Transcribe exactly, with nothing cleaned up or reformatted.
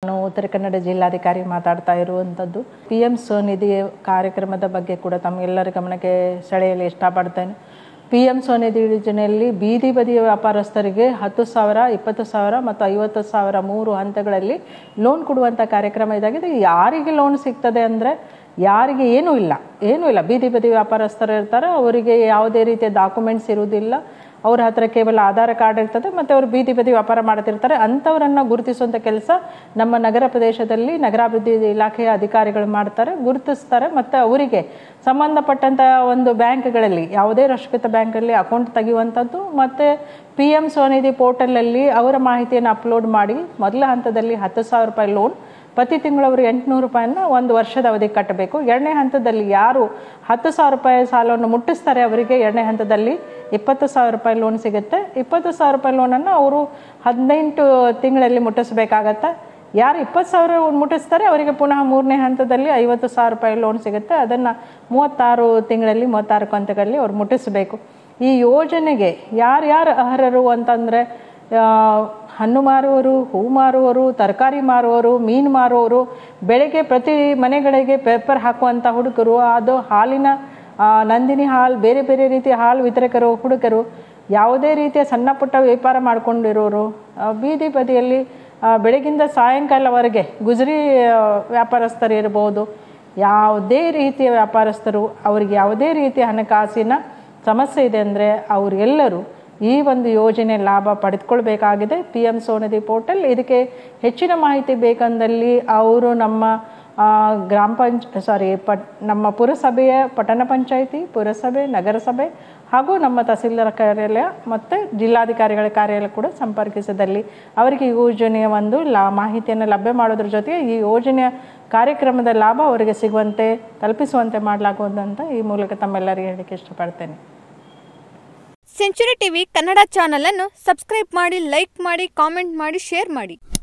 ನಾನು ಉತ್ತರ ಕನ್ನಡ ಜಿಲ್ಲಾಧಿಕಾರಿ ಮಾತಾಡ್ತಾ ಇರುವಂಥದ್ದು ಪಿ ಎಂ ಸ್ವನಿಧಿ ಕಾರ್ಯಕ್ರಮದ ಬಗ್ಗೆ ಕೂಡ ತಮ್ಮೆಲ್ಲರ ಗಮನಕ್ಕೆ ಸೆಳೆಯಲು ಇಷ್ಟಪಡ್ತೇನೆ. ಪಿ ಎಂ ಸ್ವನಿಧಿ ಯೋಜನೆಯಲ್ಲಿ ಬೀದಿ ಬದಿಯ ವ್ಯಾಪಾರಸ್ಥರಿಗೆ ಹತ್ತು ಸಾವಿರ ಇಪ್ಪತ್ತು ಸಾವಿರ ಮತ್ತು ಐವತ್ತು ಸಾವಿರ ಮೂರು ಹಂತಗಳಲ್ಲಿ ಲೋನ್ ಕೊಡುವಂಥ ಕಾರ್ಯಕ್ರಮ ಇದಾಗಿದೆ. ಯಾರಿಗೆ ಲೋನ್ ಸಿಗ್ತದೆ ಅಂದರೆ ಯಾರಿಗೆ ಏನೂ ಇಲ್ಲ ಏನೂ ಇಲ್ಲ ಬೀದಿ ಬದಿ ವ್ಯಾಪಾರಸ್ಥರು ಇರ್ತಾರೆ, ಅವರಿಗೆ ಯಾವುದೇ ರೀತಿಯ ಡಾಕ್ಯುಮೆಂಟ್ಸ್ ಇರುವುದಿಲ್ಲ, ಅವ್ರ ಹತ್ರ ಕೇವಲ ಆಧಾರ್ ಕಾರ್ಡ್ ಇರ್ತದೆ ಮತ್ತು ಅವರು ಬೀದಿ ಬದಿ ವ್ಯಾಪಾರ ಮಾಡ್ತಿರ್ತಾರೆ. ಅಂಥವರನ್ನು ಗುರುತಿಸುವಂಥ ಕೆಲಸ ನಮ್ಮ ನಗರ ಪ್ರದೇಶದಲ್ಲಿ ನಗರಾಭಿವೃದ್ಧಿ ಇಲಾಖೆಯ ಅಧಿಕಾರಿಗಳು ಮಾಡ್ತಾರೆ, ಗುರುತಿಸ್ತಾರೆ ಮತ್ತು ಅವರಿಗೆ ಸಂಬಂಧಪಟ್ಟಂಥ ಒಂದು ಬ್ಯಾಂಕ್ಗಳಲ್ಲಿ ಯಾವುದೇ ರಾಷ್ಟ್ರೀಕೃತ ಬ್ಯಾಂಕಲ್ಲಿ ಅಕೌಂಟ್ ತೆಗೆಯುವಂಥದ್ದು ಮತ್ತು ಪಿ ಎಂ ಸ್ವನಿಧಿ ಪೋರ್ಟಲಲ್ಲಿ ಅವರ ಮಾಹಿತಿಯನ್ನು ಅಪ್ಲೋಡ್ ಮಾಡಿ ಮೊದಲ ಹಂತದಲ್ಲಿ ಹತ್ತು ಸಾವಿರ ರೂಪಾಯಿ ಲೋನ್ ಪ್ರತಿ ತಿಂಗಳು ಅವರು ಎಂಟುನೂರು ರೂಪಾಯಿನ ಒಂದು ವರ್ಷದ ಅವಧಿಗೆ ಕಟ್ಟಬೇಕು. ಎರಡನೇ ಹಂತದಲ್ಲಿ ಯಾರು ಹತ್ತು ಸಾವಿರ ರೂಪಾಯಿ ಸಾಲವನ್ನು ಮುಟ್ಟಿಸ್ತಾರೆ ಅವರಿಗೆ ಎರಡನೇ ಹಂತದಲ್ಲಿ ಇಪ್ಪತ್ತು ಸಾವಿರ ರೂಪಾಯಿ ಲೋನ್ ಸಿಗುತ್ತೆ. ಇಪ್ಪತ್ತು ಸಾವಿರ ರೂಪಾಯಿ ಲೋನನ್ನು ಅವರು ಹದಿನೆಂಟು ತಿಂಗಳಲ್ಲಿ ಮುಟ್ಟಿಸ್ಬೇಕಾಗತ್ತೆ. ಯಾರು ಇಪ್ಪತ್ತು ಸಾವಿರ ಮುಟ್ಟಿಸ್ತಾರೆ ಅವರಿಗೆ ಪುನಃ ಮೂರನೇ ಹಂತದಲ್ಲಿ ಐವತ್ತು ಸಾವಿರ ರೂಪಾಯಿ ಲೋನ್ ಸಿಗುತ್ತೆ. ಅದನ್ನು ಮೂವತ್ತಾರು ತಿಂಗಳಲ್ಲಿ ಮೂವತ್ತಾರು ಕಂತುಗಳಲ್ಲಿ ಅವ್ರು ಮುಟ್ಟಿಸಬೇಕು. ಈ ಯೋಜನೆಗೆ ಯಾರ್ಯಾರು ಅರ್ಹರು ಅಂತಂದರೆ ಹಣ್ಣು ಮಾರುವವರು, ಹೂ ಮಾರುವವರು, ತರಕಾರಿ ಮಾರುವವರು, ಮೀನು ಮಾರುವವರು, ಬೆಳಗ್ಗೆ ಪ್ರತಿ ಮನೆಗಳಿಗೆ ಪೇಪರ್ ಹಾಕುವಂಥ ಹುಡುಗರು, ಅದು ಹಾಲಿನ ನಂದಿನಿ ಹಾಲು, ಬೇರೆ ಬೇರೆ ರೀತಿಯ ಹಾಲು ವಿತರಕರು, ಹುಡುಗರು, ಯಾವುದೇ ರೀತಿಯ ಸಣ್ಣ ಪುಟ್ಟ ವ್ಯಾಪಾರ ಮಾಡಿಕೊಂಡಿರೋರು, ಬೀದಿ ಬದಿಯಲ್ಲಿ ಬೆಳಗಿಂದ ಸಾಯಂಕಾಲವರೆಗೆ ಗುಜರಿ ವ್ಯಾಪಾರಸ್ಥರು ಇರ್ಬೋದು, ಯಾವುದೇ ರೀತಿಯ ವ್ಯಾಪಾರಸ್ಥರು ಅವರಿಗೆ ಯಾವುದೇ ರೀತಿಯ ಹಣಕಾಸಿನ ಸಮಸ್ಯೆ ಇದೆ ಅಂದರೆ ಅವರೆಲ್ಲರೂ ಈ ಒಂದು ಯೋಜನೆ ಲಾಭ ಪಡೆದುಕೊಳ್ಬೇಕಾಗಿದೆ. P M Svanidhi portal. ಇದಕ್ಕೆ ಹೆಚ್ಚಿನ ಮಾಹಿತಿ ಬೇಕಂದಲ್ಲಿ ಅವರು ನಮ್ಮ ಗ್ರಾಮ ಪಂಚ ಸಾರಿ ಪಟ್ ನಮ್ಮ ಪುರಸಭೆಯ ಪಟ್ಟಣ ಪಂಚಾಯಿತಿ, ಪುರಸಭೆ, ನಗರಸಭೆ ಹಾಗೂ ನಮ್ಮ ತಹಸೀಲ್ದಾರ್ ಕಾರ್ಯಾಲಯ ಮತ್ತು ಜಿಲ್ಲಾಧಿಕಾರಿಗಳ ಕಾರ್ಯಾಲಯ ಕೂಡ ಸಂಪರ್ಕಿಸಿದಲ್ಲಿ ಅವರಿಗೆ ಈ ಯೋಜನೆಯ ಒಂದು ಲಾ ಮಾಹಿತಿಯನ್ನು ಲಭ್ಯ ಮಾಡೋದ್ರ ಜೊತೆಗೆ ಈ ಯೋಜನೆಯ ಕಾರ್ಯಕ್ರಮದ ಲಾಭ ಅವರಿಗೆ ಸಿಗುವಂತೆ ತಲುಪಿಸುವಂತೆ ಮಾಡಲಾಗುವುದಂತ ಈ ಮೂಲಕ ತಮ್ಮೆಲ್ಲರಿಗೆ ಹೇಳಕ್ಕೆ ಇಷ್ಟಪಡ್ತೇನೆ. ಸೆಂಚುರಿ ಟಿವಿ ಕನ್ನಡ ಚಾನಲ್ ಅನ್ನು ಸಬ್ಸ್ಕ್ರೈಬ್ ಮಾಡಿ, ಲೈಕ್ ಮಾಡಿ, ಕಾಮೆಂಟ್ ಮಾಡಿ, ಶೇರ್ ಮಾಡಿ.